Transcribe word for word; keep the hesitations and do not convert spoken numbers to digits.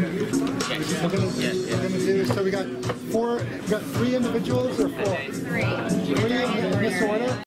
Yes. We're gonna, Yes, yes. we're gonna do, so we got four, we got three individuals or four? Three. Three in this order?